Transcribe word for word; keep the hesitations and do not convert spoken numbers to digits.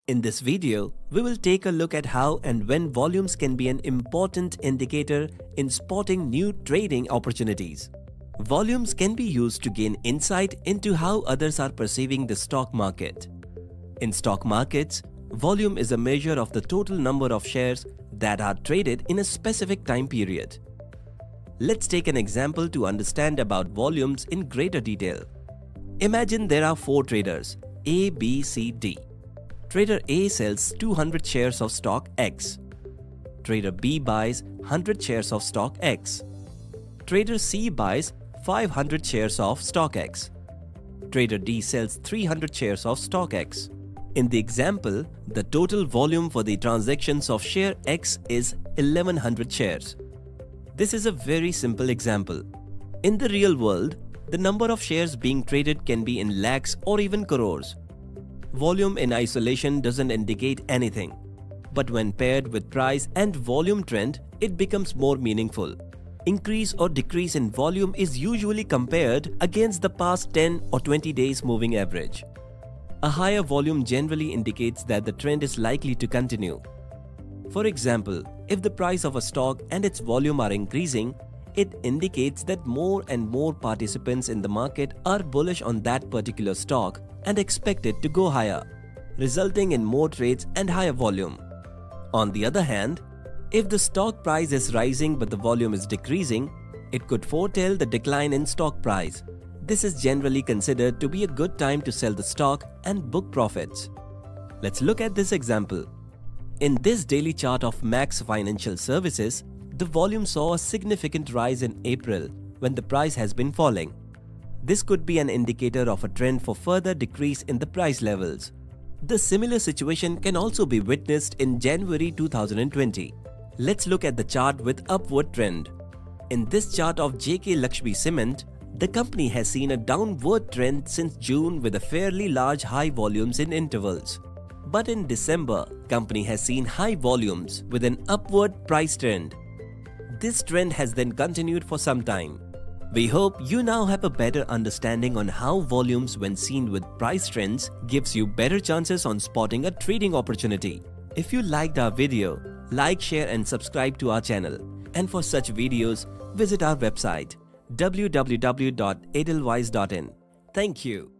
In this video, we will take a look at how and when volumes can be an important indicator in spotting new trading opportunities. Volumes can be used to gain insight into how others are perceiving the stock market. In stock markets, volume is a measure of the total number of shares that are traded in a specific time period. Let's take an example to understand about volumes in greater detail. Imagine there are four traders, A, B, C, D. Trader A sells two hundred shares of stock X. Trader B buys one hundred shares of stock X. Trader C buys five hundred shares of stock X. Trader D sells three hundred shares of stock X. In the example, the total volume for the transactions of share X is eleven hundred shares. This is a very simple example. In the real world, the number of shares being traded can be in lakhs or even crores. Volume in isolation doesn't indicate anything, but when paired with price and volume trend, it becomes more meaningful. Increase or decrease in volume is usually compared against the past ten or twenty days moving average. A higher volume generally indicates that the trend is likely to continue. For example, if the price of a stock and its volume are increasing, it indicates that more and more participants in the market are bullish on that particular stock and expect it to go higher, resulting in more trades and higher volume. On the other hand, if the stock price is rising but the volume is decreasing, it could foretell the decline in stock price. This is generally considered to be a good time to sell the stock and book profits. Let's look at this example. In this daily chart of Max Financial Services, the volume saw a significant rise in April when the price has been falling. This could be an indicator of a trend for further decrease in the price levels. The similar situation can also be witnessed in January two thousand twenty. Let's look at the chart with upward trend. In this chart of J K Lakshmi Cement, the company has seen a downward trend since June with a fairly large high volumes in intervals. But in December, company has seen high volumes with an upward price trend. This trend has then continued for some time. We hope you now have a better understanding on how volumes when seen with price trends gives you better chances on spotting a trading opportunity. If you liked our video, like, share and subscribe to our channel. And for such videos, visit our website w w w dot edelweiss dot in. Thank you.